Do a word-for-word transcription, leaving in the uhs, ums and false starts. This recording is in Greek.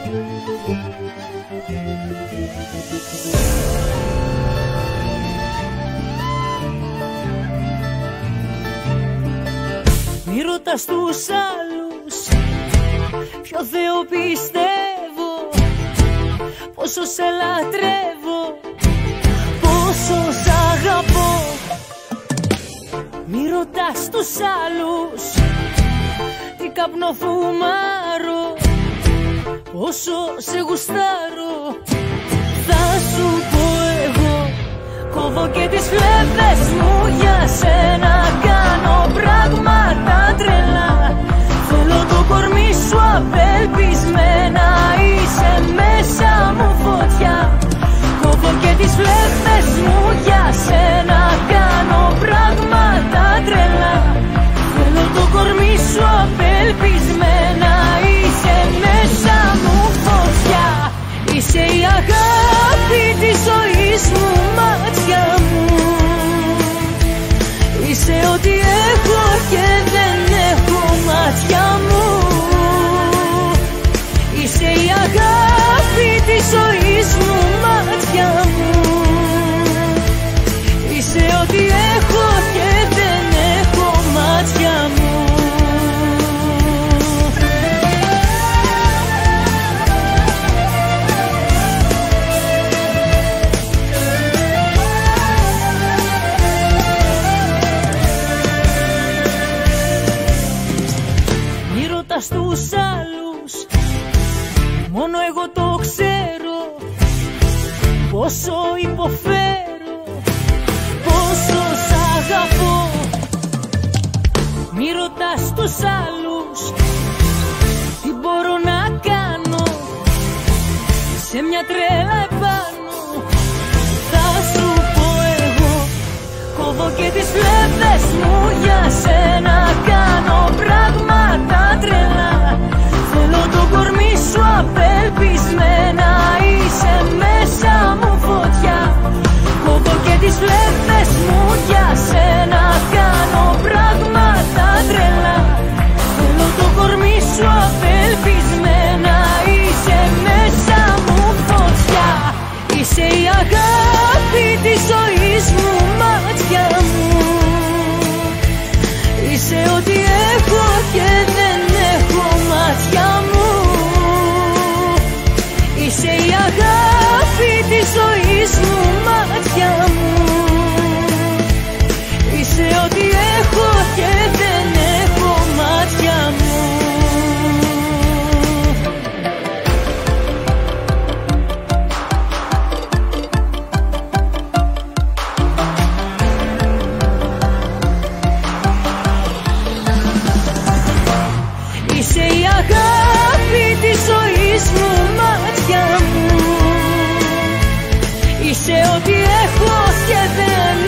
Μη ρωτάς τους άλλους ποιο Θεό πιστεύω, πόσο σε λατρεύω, πόσο σ' αγαπώ. Μη ρωτάς τους άλλους τι καπνό φουμάρω, πόσο σε γουστάρω. Θα σου πω εγώ, κόβω και τις φλέβες μου για σένα, κάνω πράγματα τρελά. Θέλω το κορμί σου απελπισμένα, είσαι μέσα μου φωτιά. Κόβω και τις φλέβες μου για σένα, κάνω πράγματα τρελά. Θέλω το κορμί σου απελπισμένα, είσαι μέσα μου φωτιά. Είσαι η αγάπη της ζωής μου, μάτια μου. Είσαι ό,τι έχω και δεν έχω, μάτια μου. Είσαι η αγάπη της ζωής μου, μάτια μου. Είσαι ό,τι έχω και δεν έχω, μάτια μου. Στους άλλους, μόνο εγώ το ξέρω, πόσο υποφέρω, πόσο σ' αγαπώ. Μη ρωτάς τους άλλους τι μπορώ να κάνω, σε μια τρέλα επάνω. Θα σου πω εγώ, κόβω και τις φλέβες μου για σένα, κάνω πράγματα τρελά. Θέλω το κορμί σου απελπισμένα, είσαι μέσα μου φωτιά. Κόβω και τις φλέβες μου για σένα, κάνω πράγματα τρελά. Θέλω το κορμί σου απελπισμένα, είσαι μέσα μου φωτιά. Είσαι η αγάπη της ζωής μου, μάτια μου. Είσαι ό,τι έχω και δεν έχω, μάτια μου. Είσαι η αγάπη της ζωής μου, μάτια μου. Είσαι ό,τι έχω και δεν έχω, μάτια μου. Είσαι η αγάπη της ζωής μου, μάτια μου. Είσαι ό,τι έχω και δεν